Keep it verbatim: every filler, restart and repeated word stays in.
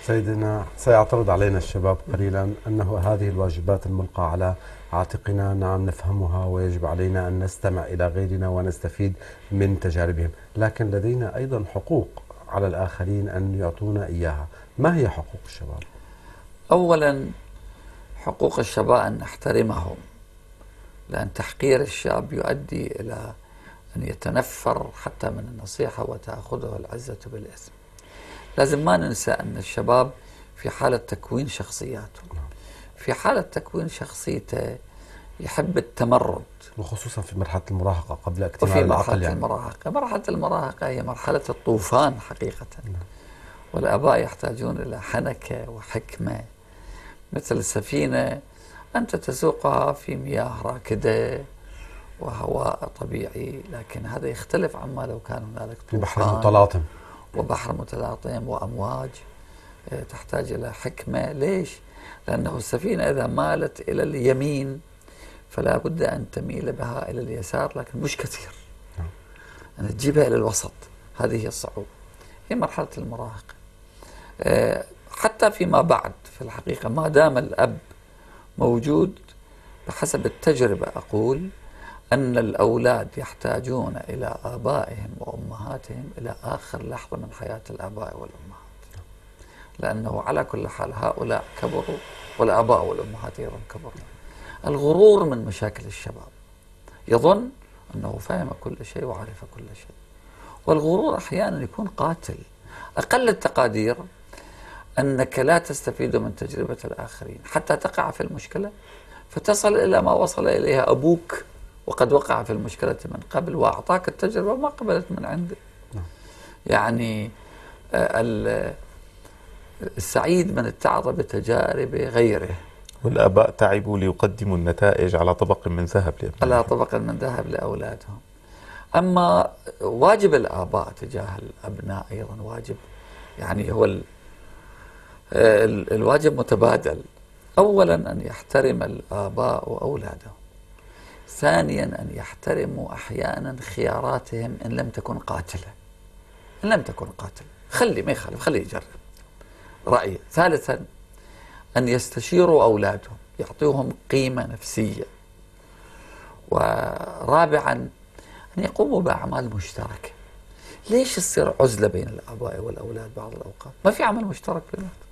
سيدنا، سيعترض علينا الشباب قليلا أنه هذه الواجبات الملقاة على عاتقنا نعم نفهمها ويجب علينا أن نستمع إلى غيرنا ونستفيد من تجاربهم، لكن لدينا أيضا حقوق على الآخرين أن يعطونا إياها. ما هي حقوق الشباب؟ أولا حقوق الشباب أن نحترمهم، لأن تحقير الشاب يؤدي إلى أن يتنفر حتى من النصيحة وتأخذه العزة بالإثم. لازم ما ننسى أن الشباب في حالة تكوين شخصياته، في حالة تكوين شخصيته يحب التمرد، وخصوصا في مرحلة المراهقة قبل اكتمال وفي العقل. مرحلة يعني المراهقة مرحلة المراهقة هي مرحلة الطوفان حقيقة. والآباء يحتاجون إلى حنكة وحكمة، مثل السفينة أنت تسوقها في مياه راكدة وهواء طبيعي، لكن هذا يختلف عما لو كان هنالك طوفان، بحر متلاطم وبحر متلاطم وأمواج. تحتاج إلى حكمة. ليش؟ لأنه السفينة إذا مالت إلى اليمين فلا بد أن تميل بها إلى اليسار، لكن مش كثير، أن تجيبها إلى الوسط. هذه هي الصعوبة، هي مرحلة المراهقة. حتى فيما بعد في الحقيقة ما دام الأب موجود، بحسب التجربة أقول أن الأولاد يحتاجون إلى آبائهم وأمهاتهم إلى آخر لحظة من حياة الآباء والأمهات، لأنه على كل حال هؤلاء كبروا والآباء والأمهات أيضا كبروا. الغرور من مشاكل الشباب، يظن أنه فهم كل شيء وعرف كل شيء، والغرور أحيانا يكون قاتل. أقل التقادير أنك لا تستفيد من تجربة الآخرين حتى تقع في المشكلة فتصل إلى ما وصل إليها أبوك، وقد وقع في المشكلة من قبل وأعطاك التجربة وما قبلت من عنده. يعني السعيد من اتعظ بتجارب غيره. والآباء تعبوا ليقدموا النتائج على طبق من ذهب لأبنائهم. على طبق من ذهب لأولادهم. أما واجب الآباء تجاه الأبناء أيضا واجب، يعني هو ال ال الواجب متبادل. أولا أن يحترم الآباء وأولادهم، ثانيا أن يحترموا أحيانا خياراتهم إن لم تكن قاتلة، إن لم تكن قاتلة خلي ما يخالف، خليه يجرب رأيه. ثالثا أن يستشيروا أولادهم، يعطيهم قيمة نفسية. ورابعا أن يقوموا بأعمال مشتركة. ليش تصير عزلة بين الآباء والأولاد بعض الأوقات؟ ما في عمل مشترك بينهم.